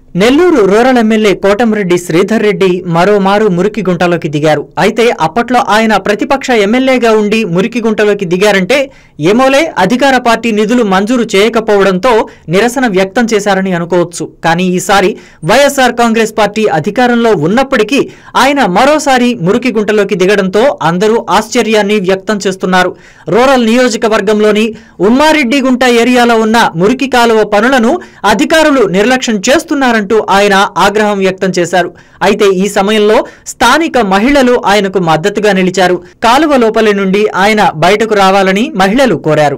Nellore rural MLA Kotamreddy Sridhar Reddy మరోమారు మురికి గుంటలోకి దిగారు. అయితే అప్పట్లో ఆయన ప్రతిపక్ష ఎమ్మెల్యేగా ఉండి మురికి గుంటలోకి దిగారంటే ఏమోలే అధికార పార్టీ నిధులు మంజూరు చేయకపోవడంతో నిరసన వ్యక్తం చేశారని అనుకోవచ్చు. కానీ ఈసారి వైఎస్ఆర్ కాంగ్రెస్ పార్టీ అధికారంలో ఉన్నప్పటికీ ఆయన మరోసారి మురికి గుంటలోకి దిగడంతో అందరూ ఆశ్చర్యాన్ని వ్యక్తం చేస్తున్నారు. రూరల్ నియోజకవర్గంలోని ఉమ్మారెడ్డిగుంట ఏరియాలో ఉన్న మురికి కాలువ పనులను అధికారులు నిర్లక్ష్యం చేస్తున్నారు అంటూ ఆయన ఆగ్రహం వ్యక్తం చేశారు. అయితే ఈ సమయంలో స్థానిక మహిళలు ఆయనకు మద్దతుగా నిలిచారు. కాలువ లోపలి నుండి ఆయన బయటకు రావాలని మహిళలు కోరారు.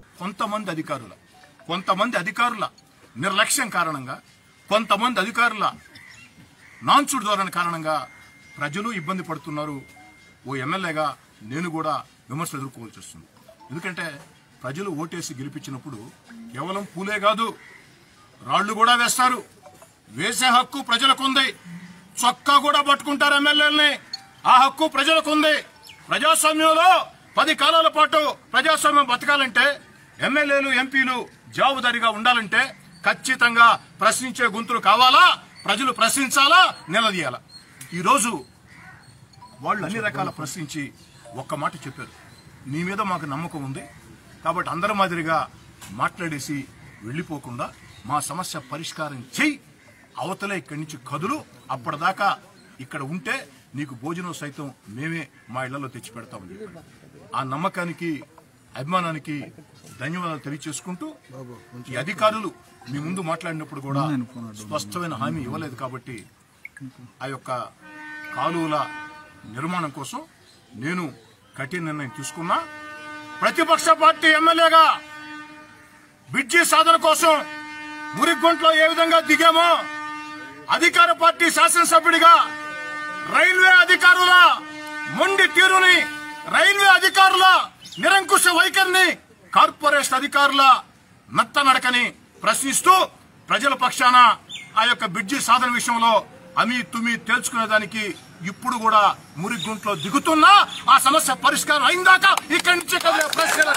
కొంతమంది అధికారుల నిర్లక్ష్యం కారణంగా, కొంతమంది అధికారుల నాన్సుడు ధోరణి కారణంగా ప్రజలు ఇబ్బంది పడుతున్నారు. ఓ ఎమ్మెల్యేగా నేను కూడా విమర్శలు ఎదుర్కోవాల్సి వస్తుంది. ఎందుకంటే ప్రజలు ఓటేసి గెలిపించినప్పుడు కేవలం పూలే కాదు, రాళ్లు కూడా వేస్తారు. వేసే హక్కు ప్రజలకుంది. చొక్కా కూడా పట్టుకుంటారు ఎమ్మెల్యేలని. ఆ హక్కు ప్రజలకుంది. ప్రజాస్వామ్యంలో 10 కాలాల పాటు ప్రజాస్వామ్యం బతకాలంటే, ఎమ్మెల్యేలు ఎంపీలు జవాబుదారీగా ఉండాలంటే ఖచ్చితంగా ప్రశ్నించే గొంతులు కావాలా, ప్రజలు ప్రశ్నించాలా, నిలదీయాలా. ఈరోజు వాళ్ళు అన్ని రకాల ప్రశ్నించి ఒక్క మాట చెప్పారు, నీ మీద మాకు నమ్మకం ఉంది కాబట్టి అందరి మాదిరిగా మాట్లాడేసి వెళ్లిపోకుండా మా సమస్య పరిష్కారం చెయ్యి, అవతలే ఇక్కడి నుంచి కదులు, అప్పటిదాకా ఇక్కడ ఉంటే నీకు భోజనం సైతం మేమే మా ఇళ్లలో తెచ్చి పెడతామని చెప్పాడు. ఆ నమ్మకానికి, అభిమానానికి ధన్యవాదాలు తెలియచేసుకుంటూ, ఈ అధికారులు మీ ముందు మాట్లాడినప్పుడు కూడా స్పష్టమైన హామీ ఇవ్వలేదు కాబట్టి ఆ యొక్క కాలువల నిర్మాణం కోసం నేను కఠిన నిర్ణయం తీసుకున్నా. ప్రతిపక్ష పార్టీ ఎమ్మెల్యేగా బ్రిడ్జి సాధన కోసం మురిగుంట్లో ఏ విధంగా దిగామో, అధికార పార్టీ శాసనసభ్యుడిగా రైల్వే అధికారుల మొండి తీరుని, రైల్వే అధికారుల నిరంకుశ వైఖరిని, కార్పొరేషన్ అధికారుల నత్త నడకని ప్రశ్నిస్తూ ప్రజల పక్షాన ఆ యొక్క బ్రిడ్జి సాధన విషయంలో అమీ తుమి తేల్చుకునేదానికి ఇప్పుడు కూడా మురిగుంట్లో దిగుతున్నా. ఆ సమస్య పరిష్కారం అయిందాక ఇక్కడి నుంచి కదిలే ప్రశ్న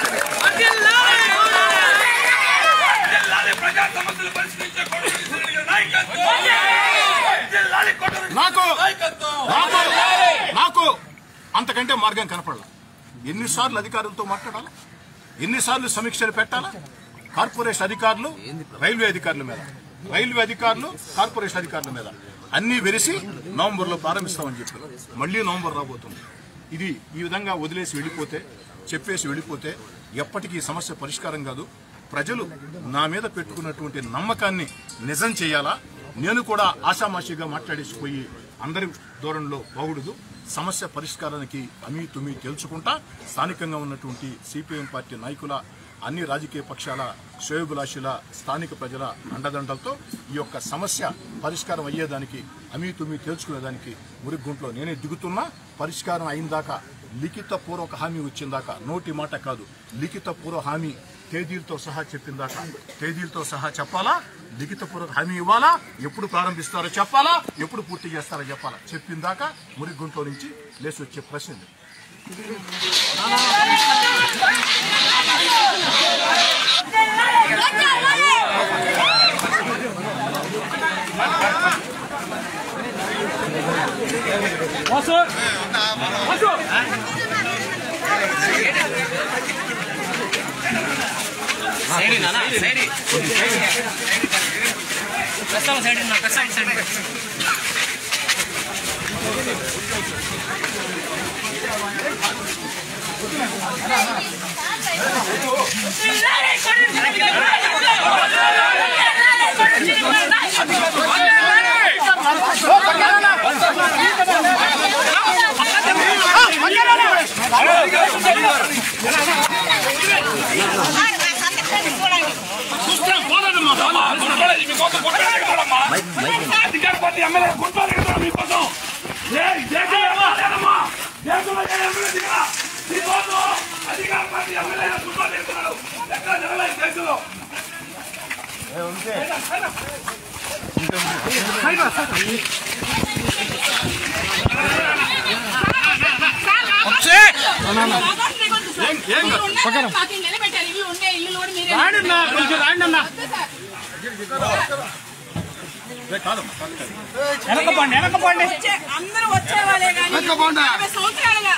నాకు అంతకంటే మార్గం కనపడాల. ఎన్నిసార్లు అధికారులతో మాట్లాడాలా, ఎన్నిసార్లు సమీక్షలు పెట్టాలా? కార్పొరేషన్ అధికారులు రైల్వే అధికారుల మీద, రైల్వే అధికారులు కార్పొరేషన్ అధికారుల మీద అన్ని వెరిసి నవంబర్లో ప్రారంభిస్తామని చెప్పారు. మళ్లీ నవంబర్ రాబోతుంది. ఇది ఈ విధంగా వదిలేసి వెళ్లిపోతే, చెప్పేసి వెళ్లిపోతే ఎప్పటికీ సమస్య పరిష్కారం కాదు. ప్రజలు నా మీద పెట్టుకున్నటువంటి నమ్మకాన్ని నిజం చేయాలా. నేను కూడా ఆషామాషిగా మాట్లాడేసిపోయి అందరి ధోరణిలో బాగుడదు. సమస్య పరిష్కారానికి అమీ తుమి తెలుసుకుంటా స్థానికంగా ఉన్నటువంటి సిపిఎం పార్టీ నాయకుల, అన్ని రాజకీయ పక్షాల, శ్రేయోభిలాషుల, స్థానిక ప్రజల అండదండలతో ఈ యొక్క సమస్య పరిష్కారం అయ్యేదానికి, అమీ తుమి తెలుసుకునేదానికి మురిగుంట్లో నేనే దిగుతున్నా. పరిష్కారం అయిందాకా, లిఖిత పూర్వక హామీ వచ్చిందాకా, నోటి మాట కాదు, లిఖిత పూర్వ హామీ తేదీలతో సహా చెప్పిందాకా, తేదీలతో సహా చెప్పాలా, లిఖిత పూర్వక హామీ ఇవ్వాలా, ఎప్పుడు ప్రారంభిస్తారో చెప్పాలా, ఎప్పుడు పూర్తి చేస్తారో చెప్పాలా. చెప్పిందాకా మురిగుంట్లో నుంచి లేచి వచ్చే ప్రశ్న అధికార పార్టీ ఎమ్మెల్యే గుంటారు మీకోసం అధికార పార్టీ ఎమ్మెల్యే గుంటారు ఎక్కడ జరగలేదు దేశంలో. రాండి కొంచెం రాండి అన్న. అందరూ వచ్చేవాళ్ళే కానీ 40 సంవత్సరాలుగా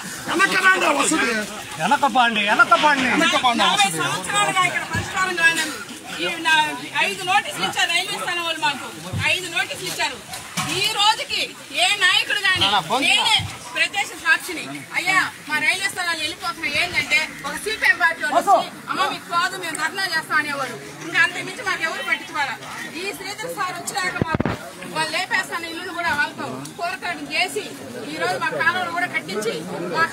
40 సంవత్సరాలుగా ఇక్కడ పరిష్కారం కాలేదు. 5 నోటీసులు ఇచ్చారు రైల్వే స్థానం వాళ్ళు మాకు 5 నోటీసులు ఇచ్చారు. ఈ రోజుకి ఏ నాయకుడు కానీ నేనే ప్రత్యక్ష సాక్షిని అయ్యా మా రైల్వే స్థలాలు వెళ్ళిపోతున్నాయి ఏంటంటే ఒక సిపిఎం పార్టీ వచ్చి అమ్మ మీకు కాదు మేము ధర్నా చేస్తాం అనేవాడు. ఇంకా అంతకుమించి మాకు ఎవరు పట్టించుకోవాలా. ఈ శ్రీధర్ సార్ వచ్చినాక మాకు వాళ్ళు లేపేస్తాను ఇల్లు కూడా వాళ్ళతో పోరాటం చేసి ఈ రోజు మా కాలువలు కూడా కట్టించి మాకు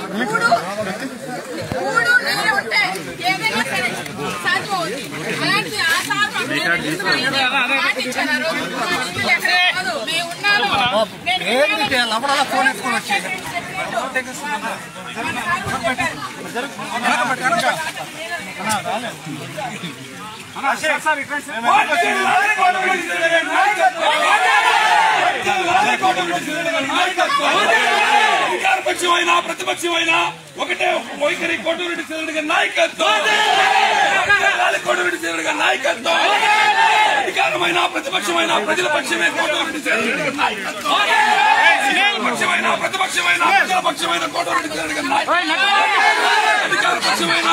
మూడు నీళ్ళు ఉంటే ఏదైనా సరే సాధ్యమవుతుంది. అలాంటిది ఆ సార్ పాటించారు. మేము ఉన్నాము అధికారపక్షమైనా ప్రతిపక్షమైనా ఒకటే వైఖరి. కోటమిరెడ్డి శ్రీధర్ గారి నాయకత్వం, కోటమిరెడ్డి శ్రీధర్ గారి నాయకత్వం. అధికారమైన ప్రతిపక్షమైన ప్రజల పక్షమే కోటమిరెడ్డి శ్రీధర్ గారి నాయకత్వం. పక్షమైన ప్రతిపక్షమైన ప్రజల పక్షమైన కోటమిరెడ్డి శ్రీధర్ గారి నాయకత్వం. అధికార పక్షమైన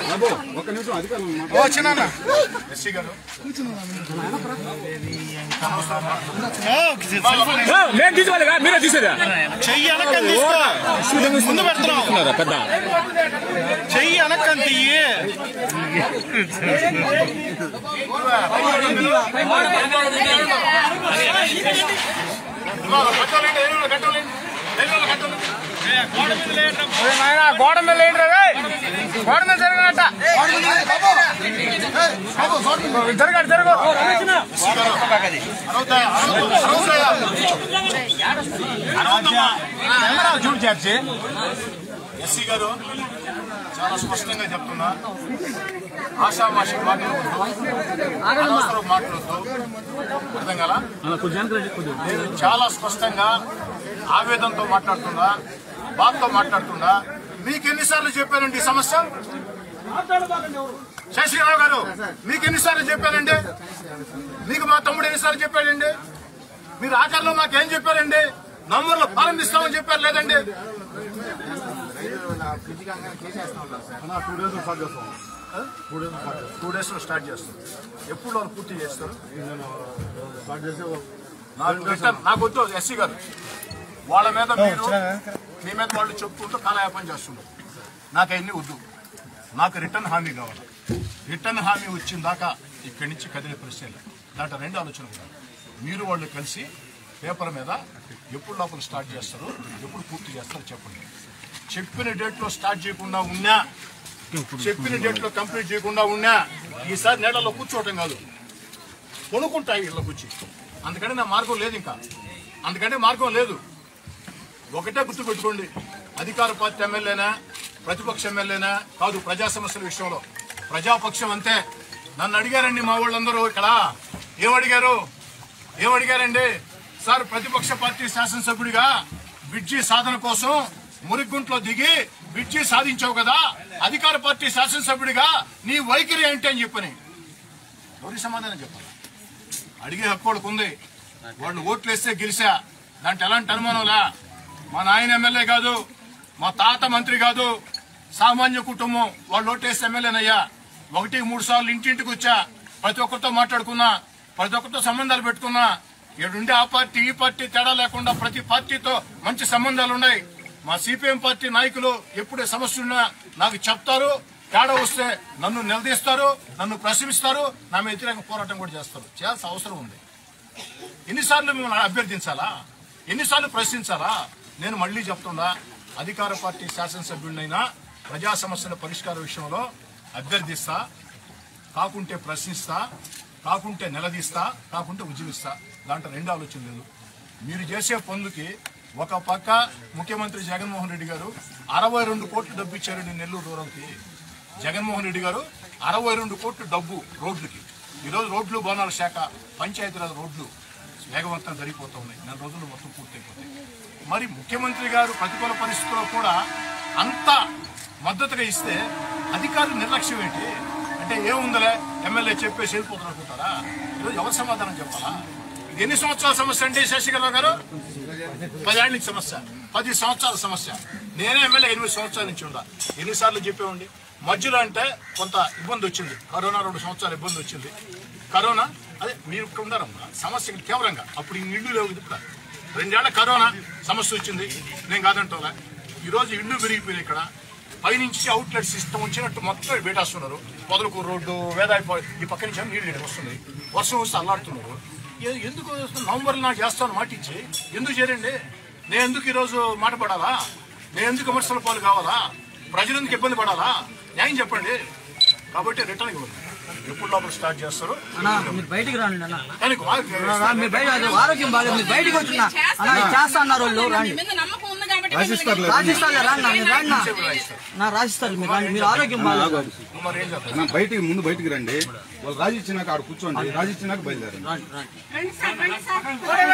మీరే తీసేదా చెయ్యి అనకండి ముందు పెడుతున్నారా పెద్ద చెయ్యి అనకండి గోడ మీద లేండి గోడ మీద జరగనట్ట జరగండి జరుగు చూడు చేర్చి ఎస్సీ గారు చాలా స్పష్టంగా చెప్తున్నా. ఆషామాషి మాట్లాడద్దు, అనవసరం మాట్లాడద్దు. అర్థం కదా? నేను చాలా స్పష్టంగా ఆవేదనతో మాట్లాడుతున్నా, బాధతో మాట్లాడుతున్నా. మీకు ఎన్నిసార్లు చెప్పానండి ఈ సమస్య? శశిరావు గారు మీకు ఎన్నిసార్లు చెప్పారండి? మీకు మా తమ్ముడు ఎన్నిసార్లు చెప్పాడండి? మీరు ఆఖరిలో మాకేం చెప్పారండి? నంబర్లు ప్రారంభిస్తామని చెప్పారు లేదండి? 2 days లో స్టార్ట్ చేస్తాం. ఎప్పుడు వాళ్ళు పూర్తి చేస్తారు? నాకు వద్దు ఎస్సీ గారు. వాళ్ళ మీద మీరు మీ మీద వాళ్ళు చెప్పుకుంటూ కాలయాపన చేస్తున్నారు. నాకు అవన్నీ వద్దు. నాకు రిటర్న్ హామీ కావాలి. రిటర్న్ హామీ వచ్చిన దాకా ఇక్కడి నుంచి కదిలే పరిస్థితి. దాంట్లో 2 ఆలోచనలు కూడా. మీరు వాళ్ళు కలిసి పేపర్ మీద ఎప్పుడు లోపల స్టార్ట్ చేస్తారు, ఎప్పుడు పూర్తి చేస్తారో చెప్పండి. చెప్పిన డేట్లో స్టార్ట్ చేయకుండా ఉన్నా, చెప్పిన డేట్లో కంప్లీట్ చేయకుండా ఉన్నా ఈసారి నేలలో కూర్చోవటం కాదు, కొనుక్కుంటాయి ఇళ్ళ కూర్చి. అందుకని నా మార్గం లేదు. ఇంకా అందుకంటే మార్గం లేదు. ఒకటే గుర్తుపెట్టుకోండి, అధికార పార్టీ ఎమ్మెల్యేనా ప్రతిపక్ష ఎమ్మెల్యేనా కాదు. ప్రజా సమస్యల విషయంలో ప్రజాపక్షం అంతే. నన్ను అడిగారండి మా వాళ్ళందరూ ఇక్కడ. ఏమడిగారండి? సార్ ప్రతిపక్ష పార్టీ శాసనసభ్యుడిగా బ్రిడ్జి సాధన కోసం మురిగుంట్లో దిగి బ్రిడ్జి సాధించావు కదా, అధికార పార్టీ శాసనసభ్యుడిగా నీ వైఖరి ఏంటి అని చెప్పని ఎవరి సమాధానం చెప్పాలి? అడిగే హక్కు వాళ్ళకు ఉంది. వాళ్ళు ఓట్లు వేస్తే గెలిచా, దాంట్లో ఎలాంటి అనుమానంలా. మా నాయన ఎమ్మెల్యే కాదు, మా తాత మంత్రి కాదు, సామాన్య కుటుంబం. వాళ్ళు ఓటేస్తే ఎమ్మెల్యేనయ్యా. 1-3 సార్లు ఇంటింటికి వచ్చా, ప్రతి ఒక్కరితో మాట్లాడుకున్నా, ప్రతి ఒక్కరితో సంబంధాలు పెట్టుకున్నా. ఏడుండే ఆ పార్టీ ఈ పార్టీ తేడా లేకుండా ప్రతి పార్టీతో మంచి సంబంధాలు ఉన్నాయి. మా సిపిఎం పార్టీ నాయకులు ఎప్పుడే సమస్య ఉన్నా నాకు చెప్తారు. తేడా వస్తే నన్ను నిలదీస్తారు, నన్ను ప్రశ్నిస్తారు, నా మీద వ్యతిరేక పోరాటం కూడా చేస్తారు. చేయాల్సిన అవసరం ఉంది. ఎన్నిసార్లు మిమ్మల్ని అభ్యర్థించాలా? ఎన్నిసార్లు ప్రశ్నించాలా? నేను మళ్లీ చెప్తున్నా, అధికార పార్టీ శాసనసభ్యుడినైనా ప్రజా సమస్యల పరిష్కార విషయంలో అభ్యర్థిస్తా, కాకుంటే ప్రశ్నిస్తా, కాకుంటే నిలదీస్తా, కాకుంటే ఉద్యమిస్తా. దాంట్లో 2 ఆలోచన లేదు. మీరు చేసే పనులకి ఒక పక్క ముఖ్యమంత్రి జగన్మోహన్ రెడ్డి గారు 62 కోట్లు డబ్బు ఇచ్చారండి నెల్లూరు రూరల్కి. జగన్మోహన్ రెడ్డి గారు 62 కోట్లు డబ్బు రోడ్లకి. ఈరోజు రోడ్లు భవనాల శాఖ పంచాయతీరాజ్ రోడ్లు వేగవంతంగా జరిగిపోతూ ఉన్నాయి. 4 రోజులు మొత్తం పూర్తయిపోతాయి. మరి ముఖ్యమంత్రి గారు ప్రతికూల పరిస్థితుల్లో కూడా అంత మద్దతుగా ఇస్తే అధికారులు నిర్లక్ష్యం ఏంటి? అంటే ఏముందలే ఎమ్మెల్యే చెప్పేసి వెళ్ళిపోతున్నారు అనుకుంటారా? ఈరోజు ఎవరు సమాధానం చెప్పాలా? ఎన్ని సంవత్సరాల సమస్య అండి శశికళరావు గారు? 10 ఏళ్ళ నుంచి సమస్య, 10 సంవత్సరాల సమస్య. నేనే ఎమ్మెల్యే 8 సంవత్సరాల నుంచి ఉందా. ఎన్నిసార్లు చెప్పేవండి. మధ్యలో అంటే కొంత ఇబ్బంది వచ్చింది, కరోనా 2 సంవత్సరాలు ఇబ్బంది వచ్చింది. కరోనా అదే మీరు ఉన్నారమ్మా సమస్య తీవ్రంగా. అప్పుడు ఇల్లు లేవు, ఇప్పుడు 2 ఏళ్ల కరోనా సమస్య వచ్చింది. నేను కాదంటోలా. ఈరోజు ఇల్లు పెరిగిపోయినాయి. ఇక్కడ పైనుంచి అవుట్లెట్ సిస్టమ్ వచ్చినట్టు మొత్తం పెట్టేస్తున్నారు. పొదలకు రోడ్డు వేదాయి ఈ పక్క నుంచి నీళ్ళు వస్తుంది. వర్షం వస్తే అల్లాడుతున్నారు. ఎందుకు నవంబర్లో నాకు చేస్తాను మాట ఇచ్చి ఎందుకు చేయండి? నేను ఎందుకు ఈరోజు మాట పడాలా? నేను ఎందుకు విమర్శల పాలు కావాలా? ప్రజలు ఎందుకు ఇబ్బంది పడాలా? న్యాయం చెప్పండి. కాబట్టి రిటర్న్ ఇవ్వండి. ఎప్పుడు లోపల స్టార్ట్ చేస్తారు? బయటికి రాండి అన్న. ఆరోగ్యం బాగా బయటకు వచ్చినా చేస్తున్నారు వాళ్ళు. రాసిస్తారు మీరు ఆరోగ్యం బాగా బయటికి ముందు బయటికి రండి. వాళ్ళు రాజు ఇచ్చినాక ఆడ కూర్చోండి. రాజు ఇచ్చినాక బయలుదేరండి.